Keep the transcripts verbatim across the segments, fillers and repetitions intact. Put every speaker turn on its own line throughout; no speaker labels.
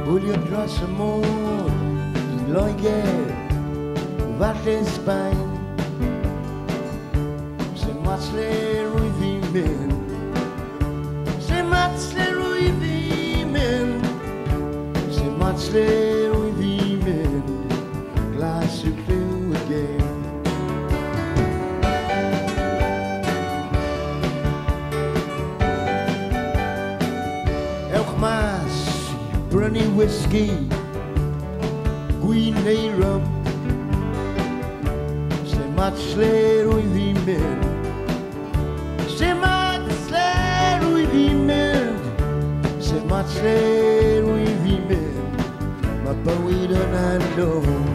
Wylio dros y môr I Loegr, falle Sbaen. Sy'n mat lle rwy fi'n mynd, sy'n mat lle rwy fi'n mynd, sy'n mat lle rwy fi'n mynd, glas y lliw again. Ewch mas I brynu whisky, gwyn neu rum, sy'n mat lle rwy fi'n mynd, sy'n mat lle rwy fi'n mynd, sy'n mat lle rwy fi'n mynd, mae bywyd yn andwm.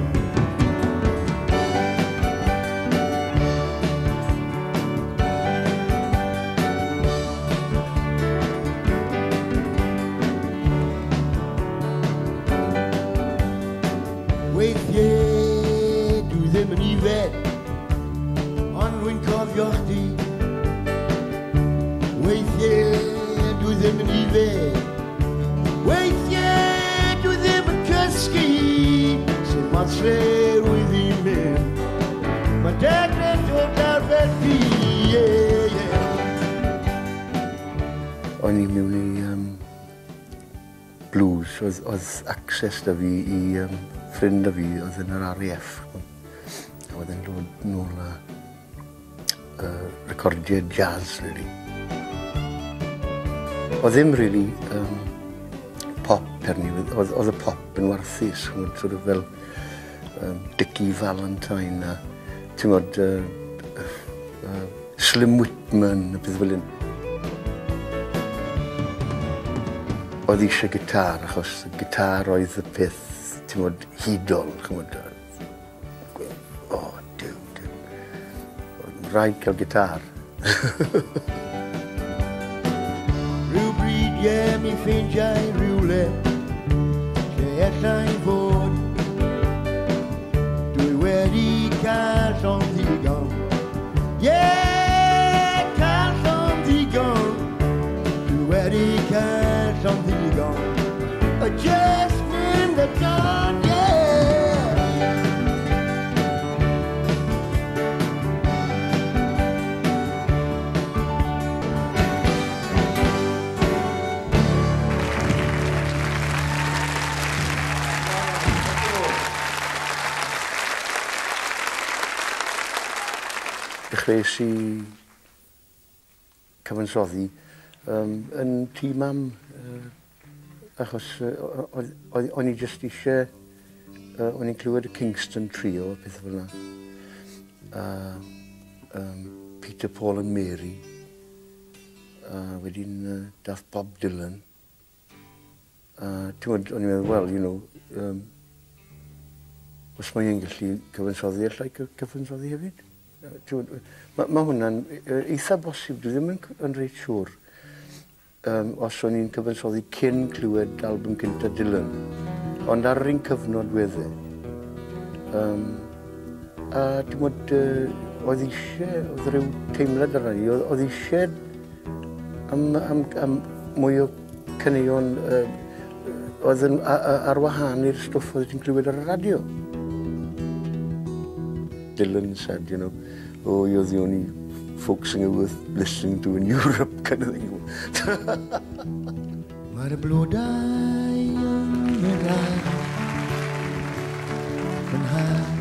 Weithiau dwi ddim yn ifed, ond dwi'n cofio chdi. Weithiau dwi ddim yn ifed, weithiau dwi ddim yn cysgu. Sy'n mat lle rwy fi'n mynd, mae degred dod ar feddi, yeah, yeah.
O'n I mewn I um, blues, oedd, oedd access da fi I um, ffrind a fi oedd yn yr R A F. A oedd yn dod nôl a uh, recordiau jazz, really. Oedd ddim really um, pop per ni, oedd, oedd y pop yn warthus, sort of fel um, Dickie Valentine a ti'n gwybod uh, uh, Slim Whitman a beth fel un. Oedd eisiau gitar, achos y gitar oedd y peth ti'n gwybod, hydol, chymod. O, oh, diw, diw. Rhaid cael gitar.
Rhyw bryd, ie, mi ffeindiau rhywle, lle allai fod. Dwi wedi cael llon ddigon. Ie, cael llon ddigon. Dwi wedi cael llon ddigon. Just in the dawn, yeah.
Dechreuais I cyfansoddi um, yn tŷ mam. Uh, achos uh, o'n I jyst eisiau, uh, o'n i'n clywed y Kingston Trio, beth fel yna. Uh, um, Peter, Paul and Mary. Uh, wedyn uh, dath Bob Dylan. Uh, Ti'n gwybod, o'n i'n meddwl, well, you know, um, os mae i'n gallu cyfansoddi, allai cyfansoddi hefyd. Uh, Mae ma hwnna'n uh, eitha bosib, dwi ddim yn, yn reit siŵr. Um, os o'n i'n cyfansoddi cyn clywed album cynta Dylan, ond ar yr un cyfnod weddau. Um, a dwi'n gwybod, uh, oedd eisiau, oedd rhyw teimlad ar ni, oedd, oedd eisiau am, am, am mwy o caneuon, uh, oedd yn ar wahân i'r stwff oedd ti'n clywed ar y radio. Dylan said, you know, oh, you're the only folk singer worth listening to in Europe, kind of thing.
Mae'r blodau yn mynd lan yn haf.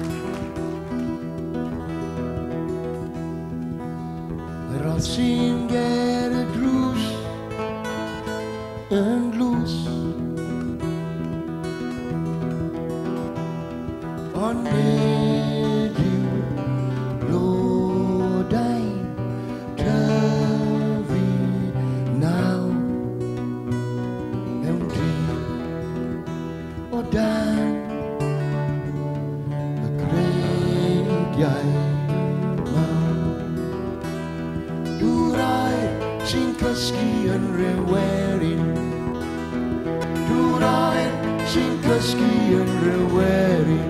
Mae'r roedd sy'n ger y drws yn glws. Ond nid yw blodau dan y creigiau mawr. Dw'r sy'n cysgu yn rywerin, dw'r sy'n cysgu yn rywerin,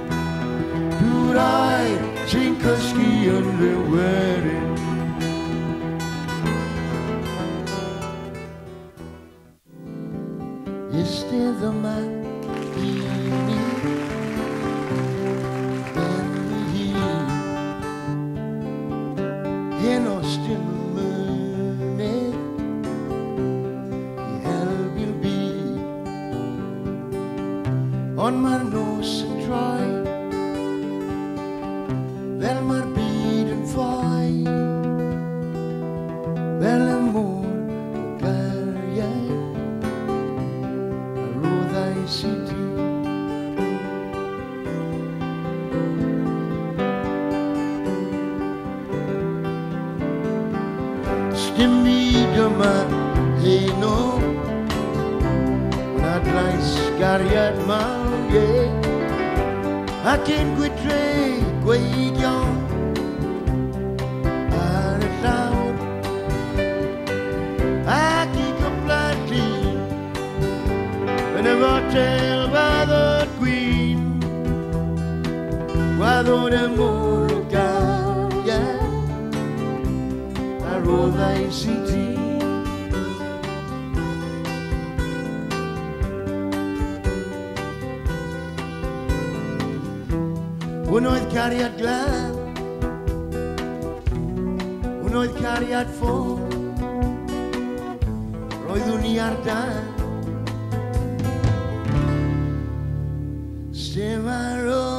dw'r sy'n cysgu yn rywerin. Este yma i ni ben hi Hen os dim y mynydd I helpu'r byd Ond mae'r nos yn troi Fel mae'r byd yn ffoi Fel y môr o gariad A roddais I ti Sdim byd yma heno Na drais gariad mawr, ie Ac ein gwydre gweidion ar y llawr Ac I gwpla'r dyn yn y fotel waddod gwyn Waddod y môr o gariad a roddais I ti Hwn oedd cariad glân Hwn oedd cariad ffôn Roeddwn ni ar dan Sdim ar ôl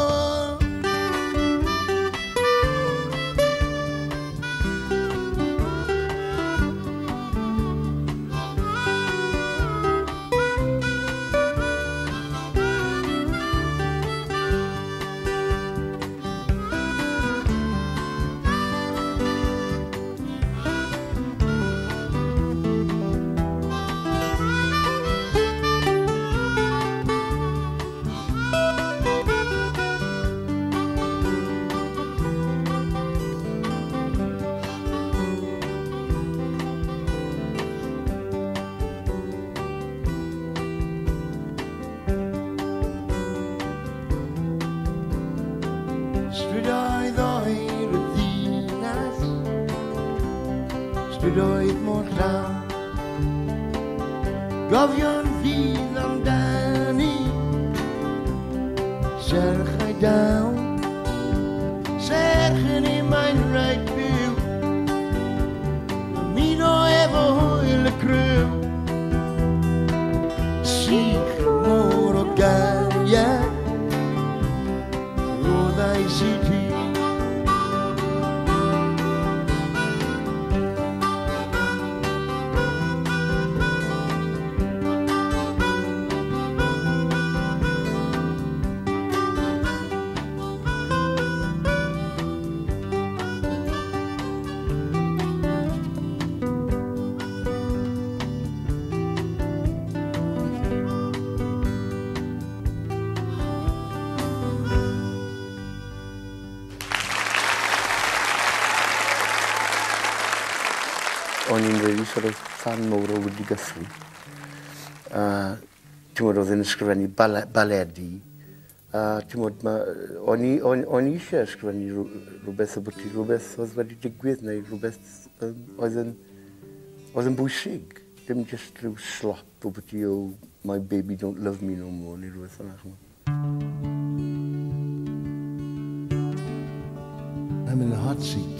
Strydoedd oer y ddinas Strydoedd mor llawn Gofio'n fydd amdani Serch ai dawn Serch yn ei mae'n rhaid byw Ymuno efo hwyl y crew Sych môr o gariad Roddais I ti
O'n i'n really sort of fan mawr o Woody Guthrie. A ti'n modd oedd yn ysgrifennu bale- baledi. A ti'n modd, o'n i o'n- o'n i eisiau ysgrifennu rw- rhywbeth o bwti, rhywbeth oedd wedi digwydd neu rhywbeth yym, oedd yn oedd yn bwysig. Dim just rhyw slop o bwti o My Baby Don't Love Me No More neu rhywbeth yna. ch'mo'.
I'm in the hot seat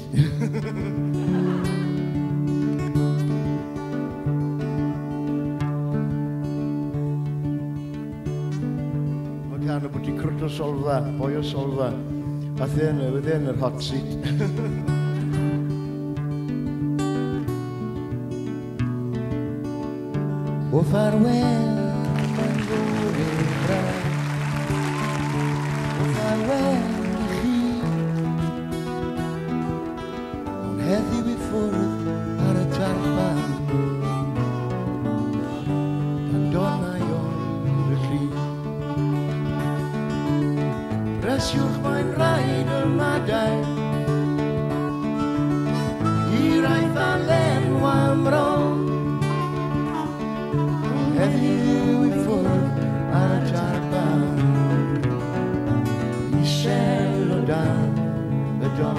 Gan o bwti crwt o solfa, boi o solfa A ddyn, ddyn yr hot seat O farwel, mae'n fawr i'r braf O farwel I chi Ond heddiw I ffwrdd ar y tarfan Pan donau o'r y llun Presiwch mae'n rhaid y madau I rhaid ddalen o amron Heddiw I ffwrdd ar y tarban Isel o dan y don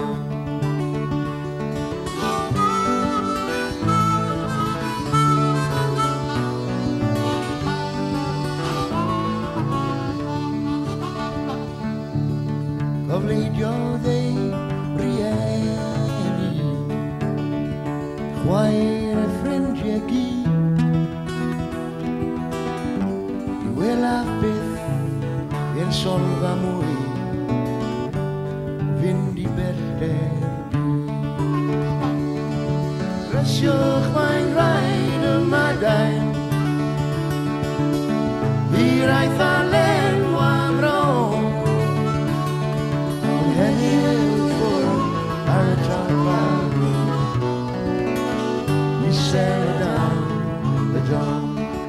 bleidio ei rieni chwaer y ffrindiau gyd I wela byth yn solfa mwy fynd I bellter Resiwch mae'n rhaid y madain I raith a lenw am ron Ond heddiw ffwrdd ar y tarfan I sel dan y John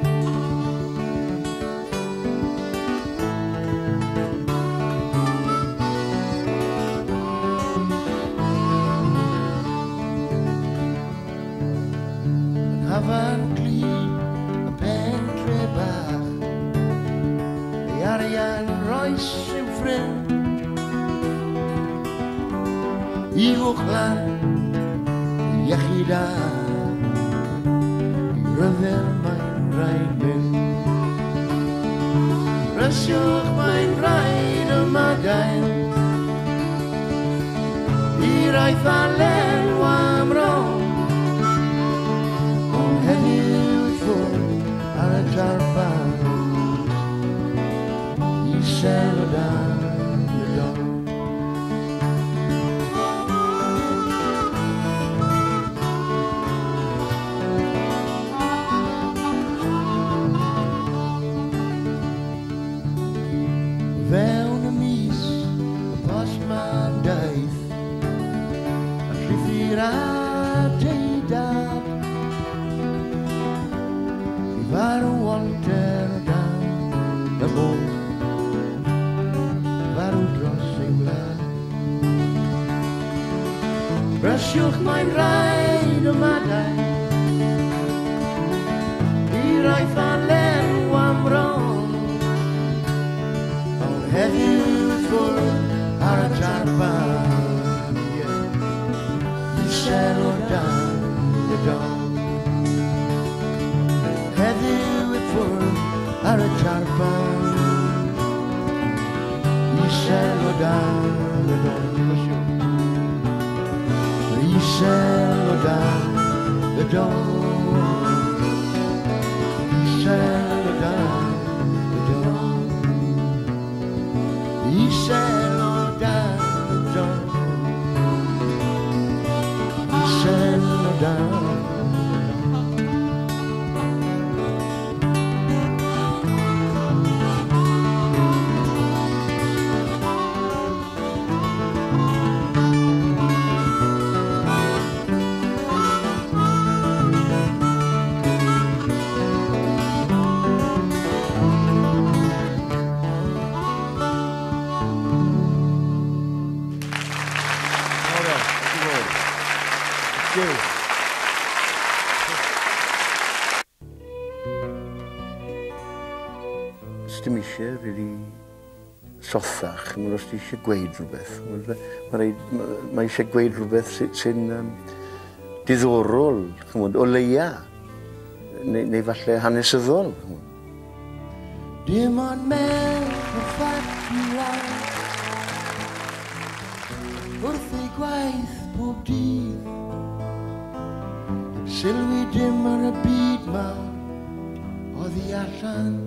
Hafan gli y pentre bach Ei arian roes i'w ffrind I wchlan, I iechyd a I ryfel mae'n rhaid mynd Rysiwch mae'n rhaid y madain I raith a lenw am ron Heddiw I ffwrdd ar y tarfan I sel o dan y don Fewn y mis y postman daeth A llythyr a deudad Farw Walter o dan y môr Farw dros ei wlad Rysiwch mae'n rhaid y madain I raith a lenw am ron Ond heddiw ffwrdd ar y tarfan I sel o dan y don Heddiw I ffwrdd ar y tarfan I sel o dan y don I sel o dan y don I sel o dan y don I sel o dan y don I sel o dan
Dim eisiau rili sothach, mae'n os ti eisiau gweud rhywbeth. Mae eisiau gweud rhywbeth sy'n um, diddorol, chymod, o leia, neu, neu falle hanesyddol.
Dim ond mewn o ffat I rai Wrth ei gwaith bob dydd Heb sylwi dim ar y byd mawr Oddi allan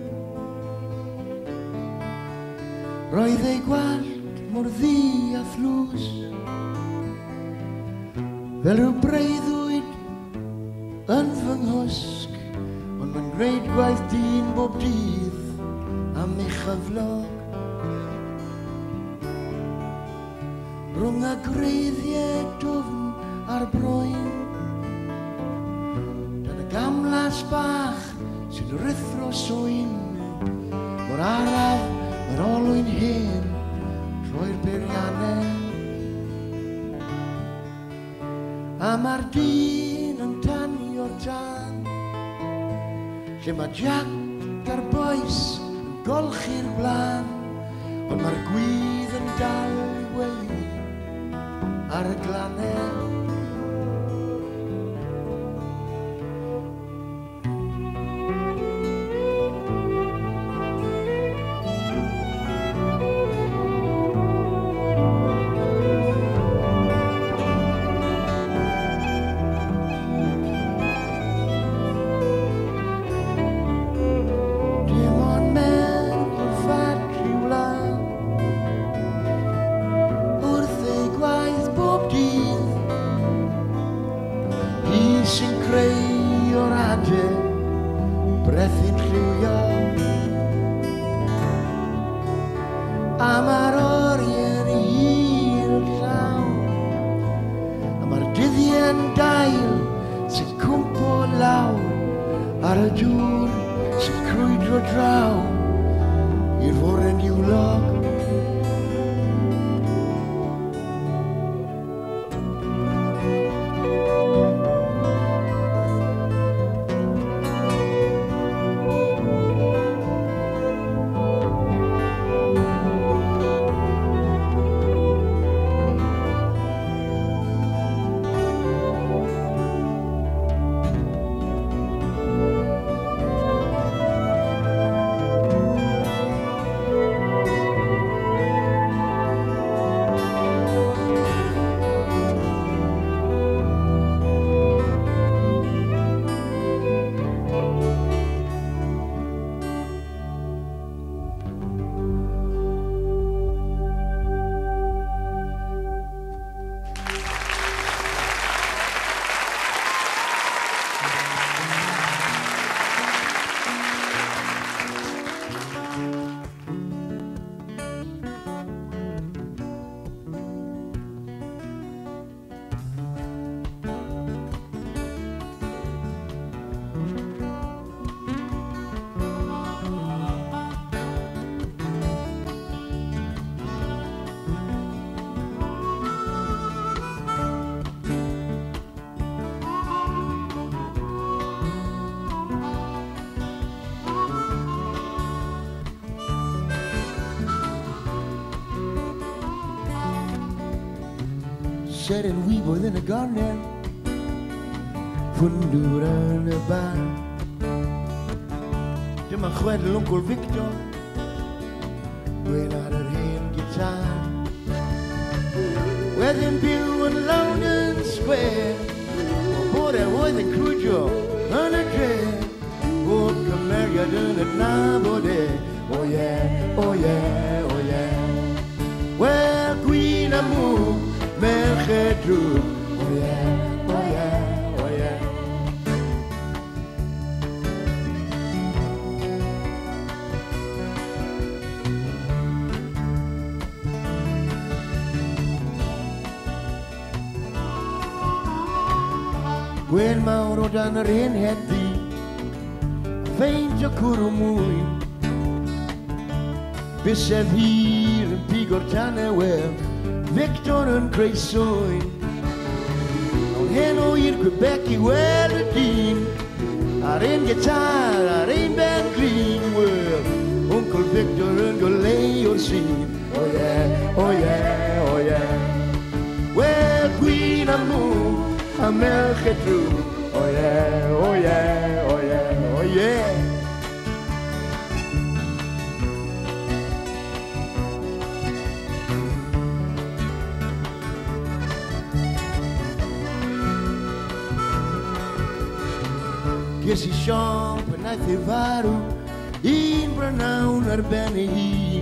Roedd ei gwallt mor ddi a thlws Fel rhyw breuddwyd yn fy nghwsg Ond mae'n gwneud gwaith dyn bob dydd am ei chyflog Rhwng y greiddiau dwfn a'r broen Dan y gamlas bach sy'n rithro swyn Mor araf Yr olwyn hen trwy'r beiriannau A mae'r dyn yn tanio'r tan Lle mae Jack a'r boes yn golchi'r blan Ond mae'r gwydd yn dal I weid ar y glannau sy'n crwydro draw i'r foren diwlog. Said and we were in a garden, fundur aan de bar. De man gwedel onkel Victor, we naar er heen gitaar. With him Bill and London Square, boy that was a crucial on a train. Oh, come here, you're doing it now, boy. Oh yeah, oh yeah, oh yeah. Well, Queen Amour. Melchedru, oh yeah, oh yeah, oh yeah. Gwen Mauro dan er in het die, feintje kurumui. Besef hier een pigortane wel. Victor and Graysoin on Heno in Quebec, well the dean. Are in guitar, are in band green. Well, Uncle Victor and go lay your scene. Oh yeah, oh yeah, oh yeah. Well, Queen Amour, a Melchedru. Oh yeah, oh yeah, oh yeah, oh yeah. Gesi siomp yn aeth ei farw, un branawn ar ben ei hun.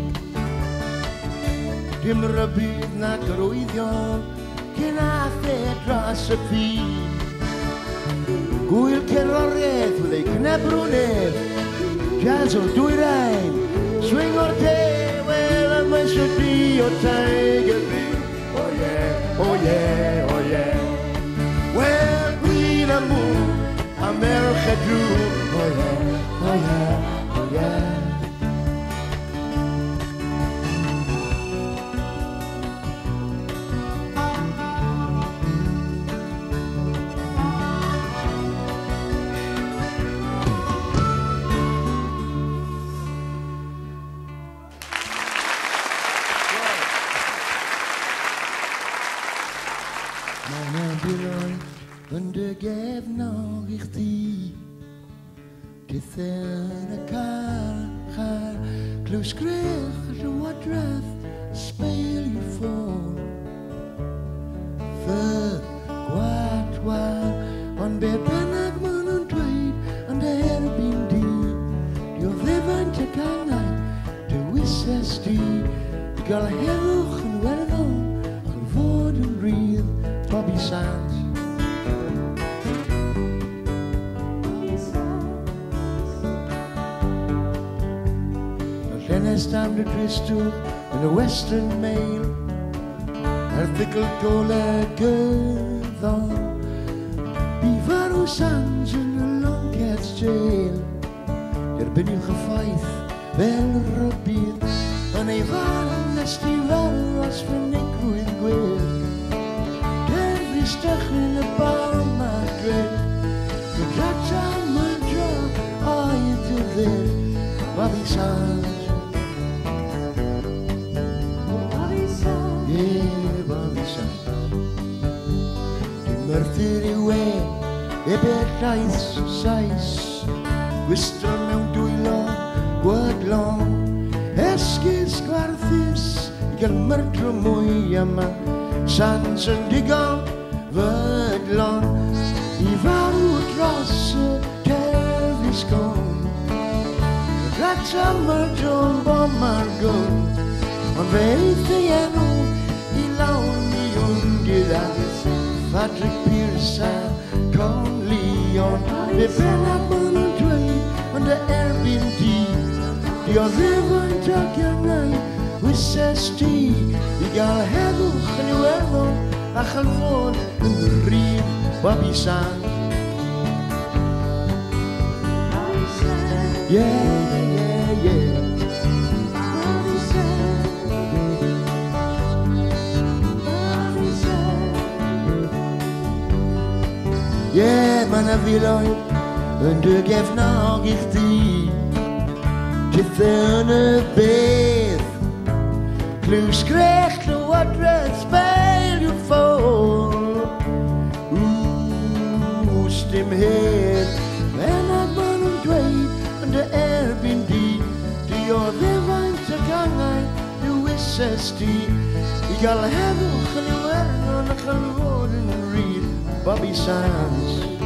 Dim rybydd na gyrwyddion, cyn aeth e dros y ffin. Gwyl ceroriaeth fydd ei cnebrwnedd, jazz o dwyrain, swing o'r te, wel am eisiau di o Tiger Bay. Oh yeah, oh yeah, oh yeah. Well, Queen Amour, a Melchedru, oh yeah, oh yeah, oh yeah. Mijn ambulance, van de geef nog ik die. Dit in een kar, kar, klus kreeg je wat draf, speel je voor. Ver, kwart, kwart, on be benak man on tweed, on de herbien die. Die of they van te kan, de wisses die. Ik ga heel hoog en wel on, geworden real, Bobby Sands. Last time the Christo in the Western Mail, her fickle cola girl, Beaver Sands in the Long Cat's jail. er ben uw gefaith wel robier en ei waren nes die wel was van ik roeid gweer der vistach in de palma dread the gacha manjo ai te ver Bobby Sands Bobby Sands yeah Bobby Sands die myrthyr i we e beth llaeth sais Wistol mewn dwylo gwadlon Esgys gwarthus I gael myrtro mwy yma Sans yn digon fydlon I farw dros y cefis gon Grata myrtron bon margon Ond fe eith ei enw I lawr mi wndir agos Patrick Pearce a Con Leon Fe benab ma'n yn dweud Ond y erbyn di Di o ddefo'n tagiannau Wyses ti I gael heddwch yn Iwerddon A chalfod yn rhif Bobby Sands Yeah, yeah, yeah Bobby Sands Bobby Sands Yeah, man a filoedd Yn dy gefnog I chdi Tyth yn y beth Clws grech Llywodraeth Sbail yw ffôl Ww, stym hedd Fenad ma'n nhw'n dweud Yn dy erbyn di Di o ddefaint y gangau Yw wyses ti I gael heddwch yn Iwerddon A chalfod yn rhydd Bobby Sands